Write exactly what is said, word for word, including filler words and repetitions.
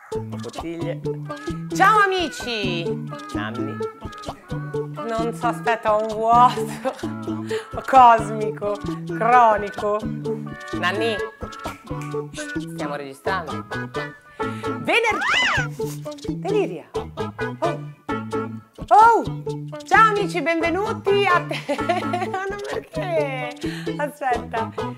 Bottiglie. Ciao amici! Nanni. Non so, aspetta, ho un vuoto cosmico, cronico. Nanni, stiamo registrando. Venerdì! Deliria! Oh! Oh! Ciao amici, benvenuti a te! Ma non perché? Aspetta.